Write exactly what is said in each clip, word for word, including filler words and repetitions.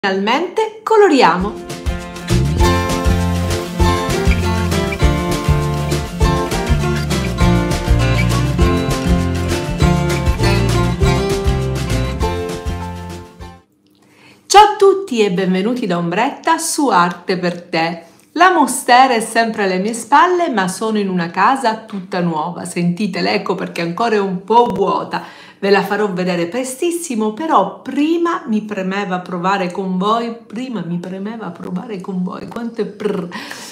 Finalmente coloriamo! Ciao a tutti e benvenuti da Ombretta su Arte per te. La mostera è sempre alle mie spalle, ma sono in una casa tutta nuova. Sentite l'eco perché ancora è un po' vuota. Ve la farò vedere prestissimo, però prima mi premeva provare con voi, prima mi premeva provare con voi, quanto è prr,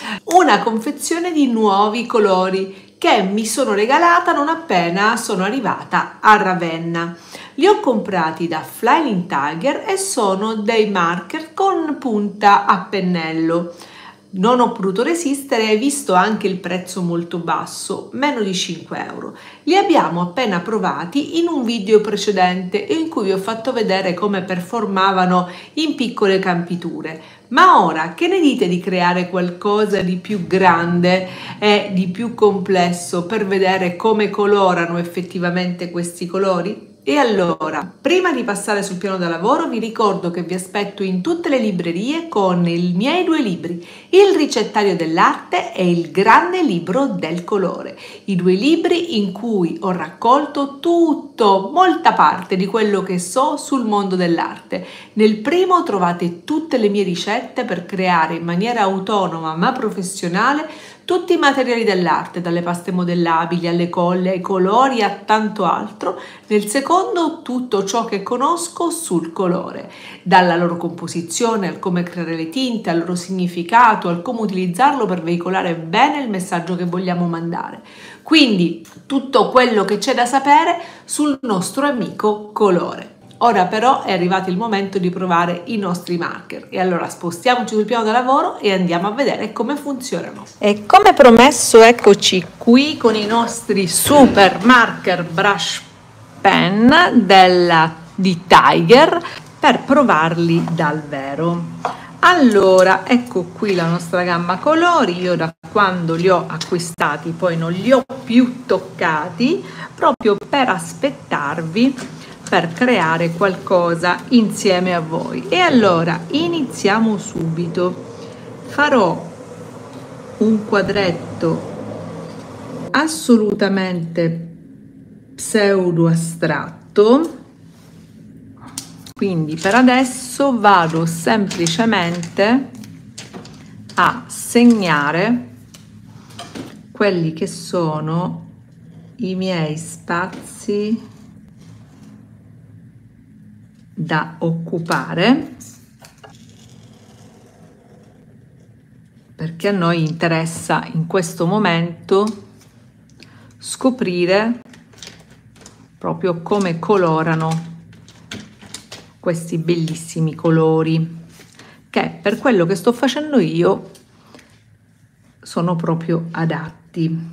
una confezione di nuovi colori che mi sono regalata non appena sono arrivata a Ravenna. Li ho comprati da Flying Tiger e sono dei marker con punta a pennello. Non ho potuto resistere e visto anche il prezzo molto basso, meno di cinque euro. Li abbiamo appena provati in un video precedente in cui vi ho fatto vedere come performavano in piccole campiture. Ma ora che ne dite di creare qualcosa di più grande e di più complesso per vedere come colorano effettivamente questi colori? E allora, prima di passare sul piano da lavoro, vi ricordo che vi aspetto in tutte le librerie con i miei due libri, Il ricettario dell'arte e Il grande libro del colore. I due libri in cui ho raccolto tutto, molta parte di quello che so sul mondo dell'arte. Nel primo trovate tutte le mie ricette per creare in maniera autonoma ma professionale tutti i materiali dell'arte, dalle paste modellabili alle colle, ai colori, a tanto altro. Nel secondo tutto ciò che conosco sul colore, dalla loro composizione, al come creare le tinte, al loro significato, al come utilizzarlo per veicolare bene il messaggio che vogliamo mandare. Quindi tutto quello che c'è da sapere sul nostro amico colore. Ora però è arrivato il momento di provare i nostri marker e allora spostiamoci sul piano da lavoro e andiamo a vedere come funzionano. E come promesso eccoci qui con i nostri super marker brush pen della, di Tiger per provarli dal vero. Allora ecco qui la nostra gamma colori, io da quando li ho acquistati poi non li ho più toccati proprio per aspettarvi per creare qualcosa insieme a voi. E allora iniziamo subito. Farò un quadretto assolutamente pseudo astratto, quindi per adesso vado semplicemente a segnare quelli che sono i miei spazi da occupare, perché a noi interessa in questo momento scoprire proprio come colorano questi bellissimi colori che per quello che sto facendo io sono proprio adatti.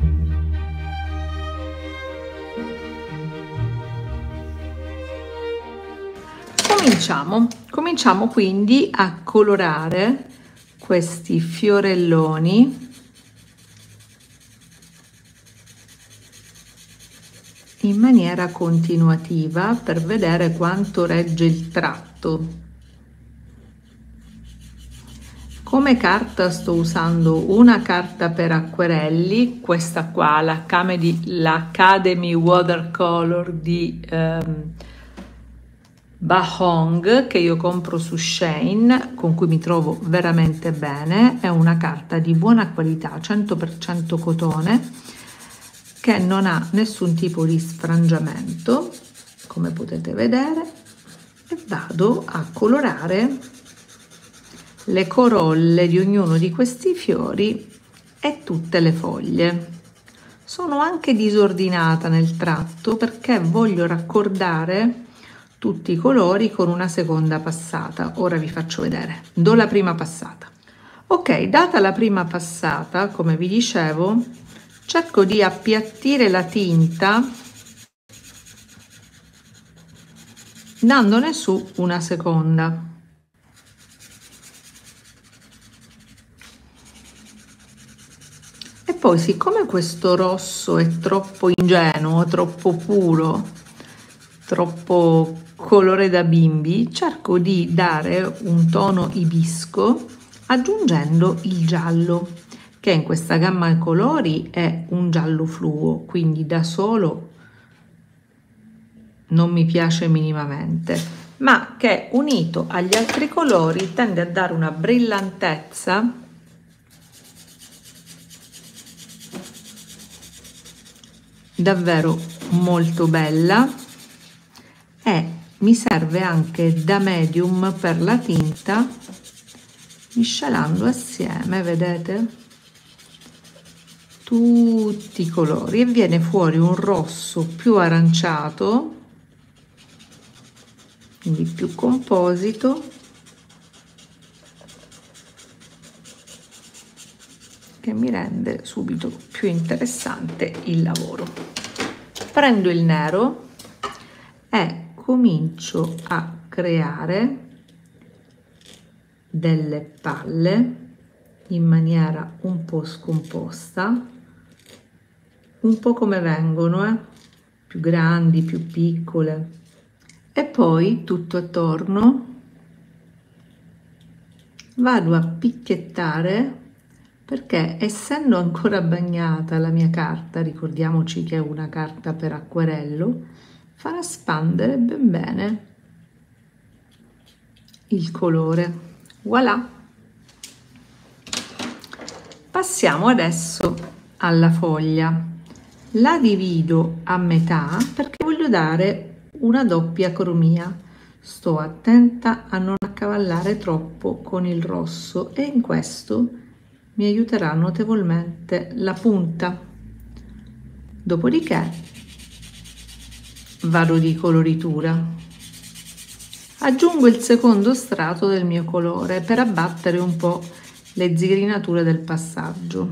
Cominciamo, cominciamo quindi a colorare questi fiorelloni in maniera continuativa per vedere quanto regge il tratto. Come carta sto usando una carta per acquerelli, questa qua, l'Academy Watercolor di ehm, Bahong, che io compro su Shein, con cui mi trovo veramente bene. È una carta di buona qualità, cento per cento cotone, che non ha nessun tipo di sfrangiamento, come potete vedere, e vado a colorare le corolle di ognuno di questi fiori e tutte le foglie. Sono anche disordinata nel tratto perché voglio raccordare tutti i colori con una seconda passata. Ora vi faccio vedere. Do la prima passata. Ok, data la prima passata, come vi dicevo, cerco di appiattire la tinta dandone su una seconda. E poi, siccome questo rosso è troppo ingenuo, troppo puro, troppo colore da bimbi, cerco di dare un tono ibisco aggiungendo il giallo, che in questa gamma di colori è un giallo fluo, quindi da solo non mi piace minimamente, ma che unito agli altri colori tende a dare una brillantezza davvero molto bella, e mi serve anche da medium per la tinta, miscelando assieme, vedete, tutti i colori, e viene fuori un rosso più aranciato, quindi più composito, che mi rende subito più interessante il lavoro. Prendo il nero e comincio a creare delle palle in maniera un po' scomposta, un po' come vengono, eh? Più grandi, più piccole, e poi tutto attorno vado a picchiettare, perché essendo ancora bagnata la mia carta, ricordiamoci che è una carta per acquerello, farà spandere ben bene il colore. Voilà! Passiamo adesso alla foglia. La divido a metà perché voglio dare una doppia cromia. Sto attenta a non accavallare troppo con il rosso, e in questo mi aiuterà notevolmente la punta. Dopodiché vado di coloritura. Aggiungo il secondo strato del mio colore per abbattere un po' le zigrinature del passaggio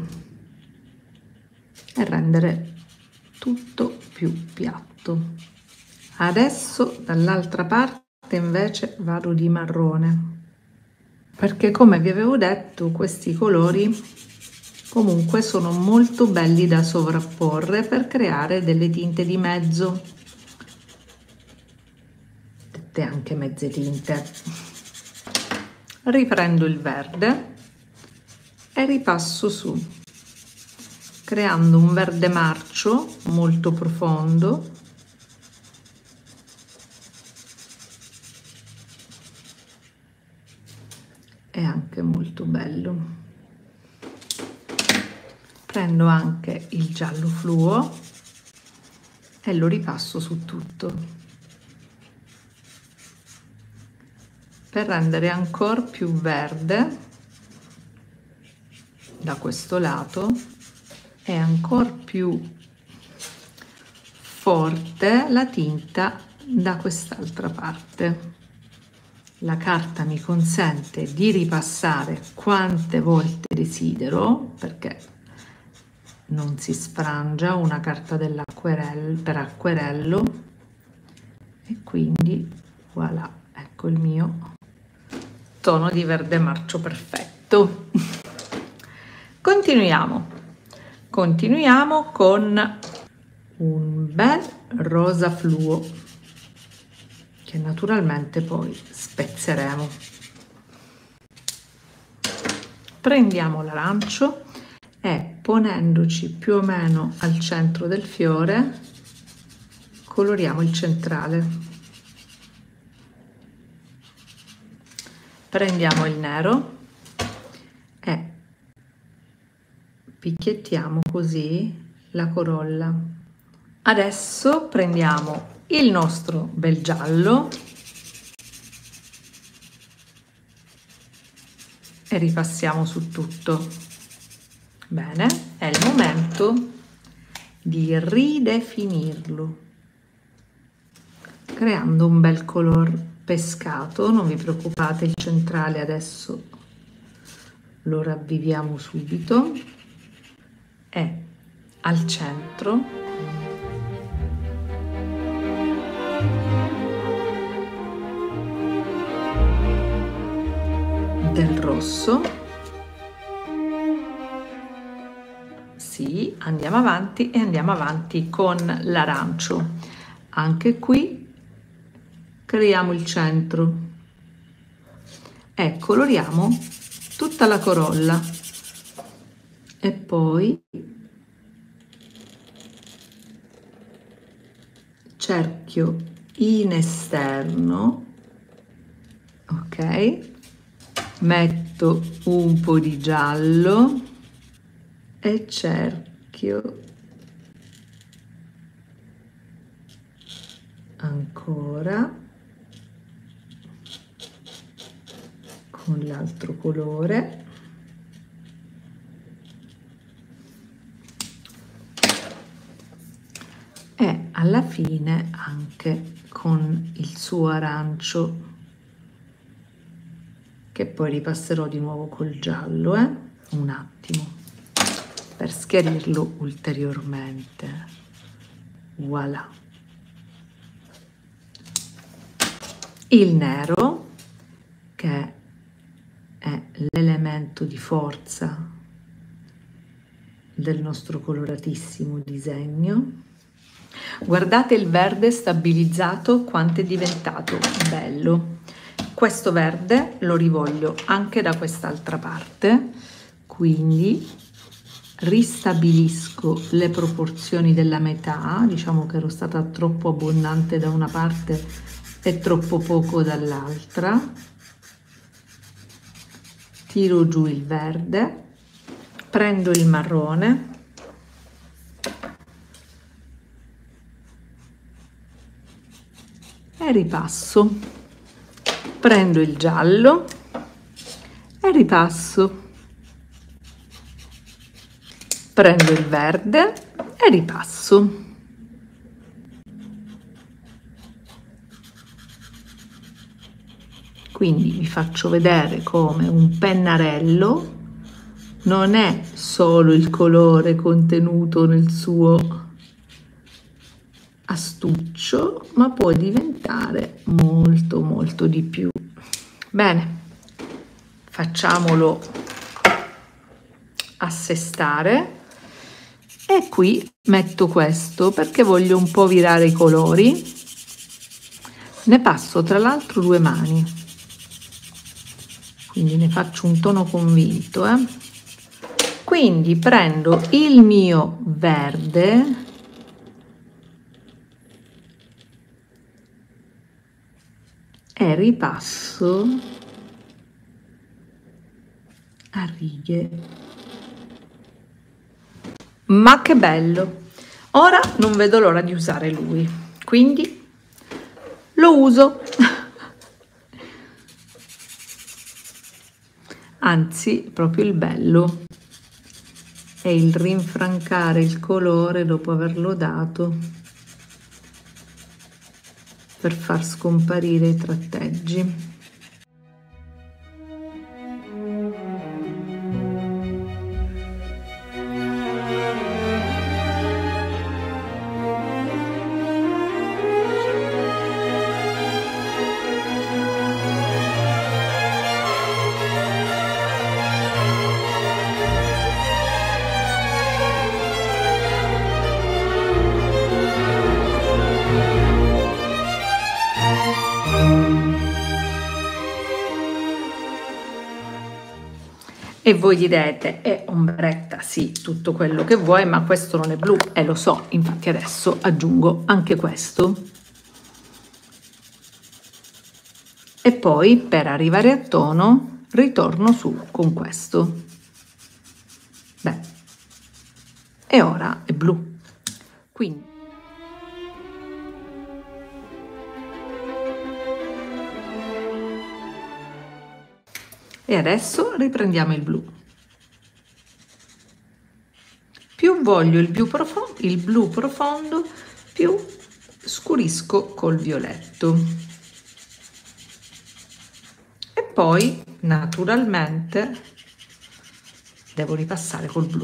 e rendere tutto più piatto. Adesso dall'altra parte invece vado di marrone, perché come vi avevo detto questi colori comunque sono molto belli da sovrapporre per creare delle tinte di mezzo, dette anche mezze tinte. Riprendo il verde e ripasso su, creando un verde marcio molto profondo, e anche molto bello. Prendo anche il giallo fluo e lo ripasso su tutto per rendere ancora più verde da questo lato e ancora più forte la tinta da quest'altra parte. La carta mi consente di ripassare quante volte desidero, perché non si sfrangia una carta dell'acquerello per acquerello, e quindi voilà, ecco il mio tono di verde marcio perfetto. Continuiamo, continuiamo con un bel rosa fluo che naturalmente poi spezzeremo. Prendiamo l'arancio e, ponendoci più o meno al centro del fiore, coloriamo il centrale. Prendiamo il nero e picchiettiamo così la corolla. Adesso prendiamo il nostro bel giallo e ripassiamo su tutto. Bene, è il momento di ridefinirlo, creando un bel color pescato. Non vi preoccupate, il centrale adesso lo ravviviamo subito, e al centro del rosso. Sì, andiamo avanti e andiamo avanti con l'arancio. Anche qui creiamo il centro e coloriamo tutta la corolla e poi cerchio in esterno, ok, metto un po' di giallo e cerchio ancora con l'altro colore e alla fine anche con il suo arancio, che poi ripasserò di nuovo col giallo, eh? Un attimo per schiarirlo ulteriormente. Voilà. Il nero, che è l'elemento di forza del nostro coloratissimo disegno. Guardate il verde stabilizzato quanto è diventato bello. Questo verde lo rivoglio anche da quest'altra parte, quindi ristabilisco le proporzioni della metà. Diciamo che ero stata troppo abbondante da una parte e troppo poco dall'altra. Tiro giù il verde, prendo il marrone e ripasso, prendo il giallo e ripasso, prendo il verde e ripasso. Quindi vi faccio vedere come un pennarello non è solo il colore contenuto nel suo astuccio, ma può diventare molto molto di più. Bene, facciamolo assestare e qui metto questo perché voglio un po' virare i colori. Ne passo tra l'altro due mani, quindi ne faccio un tono convinto, eh? Quindi prendo il mio verde e ripasso a righe. Ma che bello! Ora non vedo l'ora di usare lui, quindi lo uso. Anzi, proprio il bello è il rinfrancare il colore dopo averlo dato per far scomparire i tratteggi. E voi direte, è ombretta, sì, tutto quello che vuoi, ma questo non è blu, e lo so, infatti adesso aggiungo anche questo. E poi, per arrivare a tono, ritorno su con questo. Beh, e ora è blu. Quindi e adesso riprendiamo il blu. Più voglio il blu profondo, il blu profondo, più scurisco col violetto. E poi, naturalmente, devo ripassare col blu.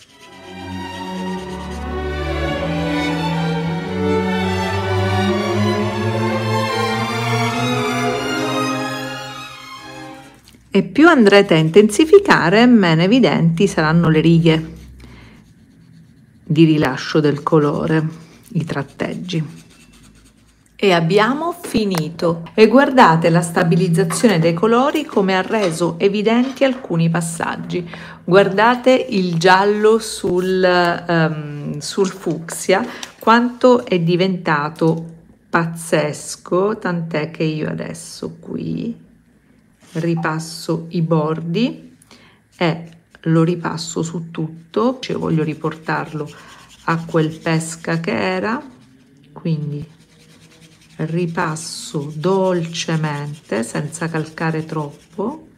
E più andrete a intensificare, meno evidenti saranno le righe di rilascio del colore, i tratteggi. E abbiamo finito. E guardate la stabilizzazione dei colori come ha reso evidenti alcuni passaggi. Guardate il giallo sul, um, sul fucsia, quanto è diventato pazzesco, tant'è che io adesso qui ripasso i bordi e lo ripasso su tutto, cioè voglio riportarlo a quel pesca che era, quindi ripasso dolcemente senza calcare troppo,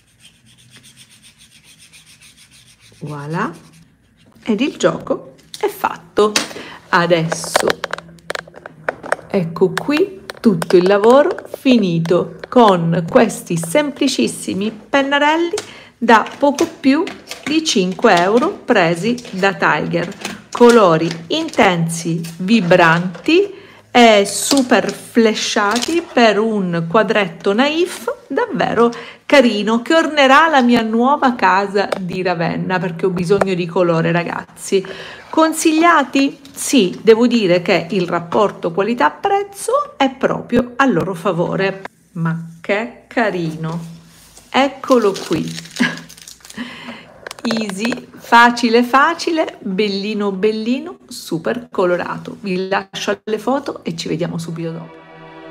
voilà, ed il gioco è fatto. Adesso ecco qui tutto il lavoro finito con questi semplicissimi pennarelli da poco più di cinque euro presi da Tiger, colori intensi, vibranti e super flashati per un quadretto naif davvero carino che ornerà la mia nuova casa di Ravenna, perché ho bisogno di colore, ragazzi. Consigliati? Sì, devo dire che il rapporto qualità-prezzo è proprio a loro favore. Ma che carino! Eccolo qui! Easy, facile facile, bellino bellino, super colorato. Vi lascio le foto e ci vediamo subito dopo.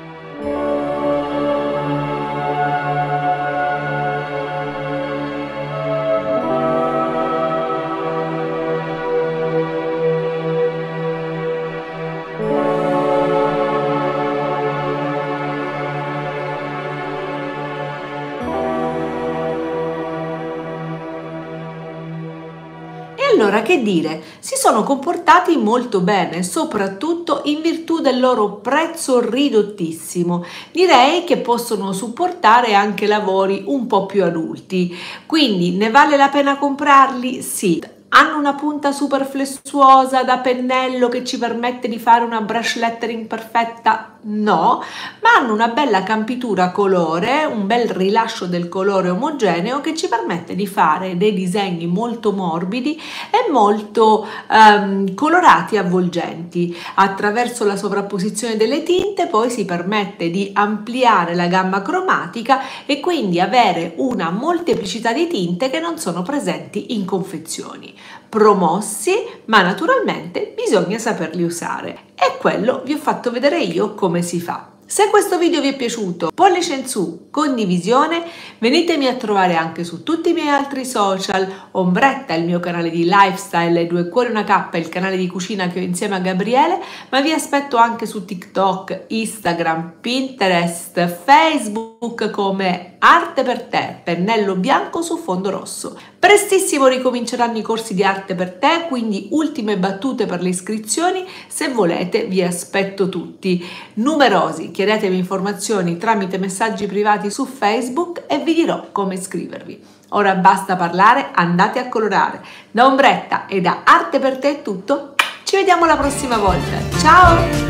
Allora, che dire, si sono comportati molto bene, soprattutto in virtù del loro prezzo ridottissimo. Direi che possono supportare anche lavori un po' più adulti, quindi ne vale la pena comprarli? Sì. Hanno una punta super flessuosa da pennello che ci permette di fare una brush lettering perfetta? No, ma hanno una bella campitura colore, un bel rilascio del colore omogeneo che ci permette di fare dei disegni molto morbidi e molto um, colorati e avvolgenti. Attraverso la sovrapposizione delle tinte poi si permette di ampliare la gamma cromatica e quindi avere una molteplicità di tinte che non sono presenti in confezioni. Promossi, ma naturalmente bisogna saperli usare, e quello vi ho fatto vedere io come si fa. Se questo video vi è piaciuto, pollice in su, condivisione, venitemi a trovare anche su tutti i miei altri social, Ombretta, il mio canale di lifestyle, Due Cuori Una Cappa, il canale di cucina che ho insieme a Gabriele, ma vi aspetto anche su TikTok, Instagram, Pinterest, Facebook come Arte per Te, pennello bianco su fondo rosso. Prestissimo ricominceranno i corsi di Arte per Te, quindi ultime battute per le iscrizioni, se volete vi aspetto tutti. Numerosi, chiedetemi informazioni tramite messaggi privati su Facebook e vi dirò come iscrivervi. Ora basta parlare, andate a colorare. Da Ombretta e da Arte per Te è tutto, ci vediamo la prossima volta, ciao!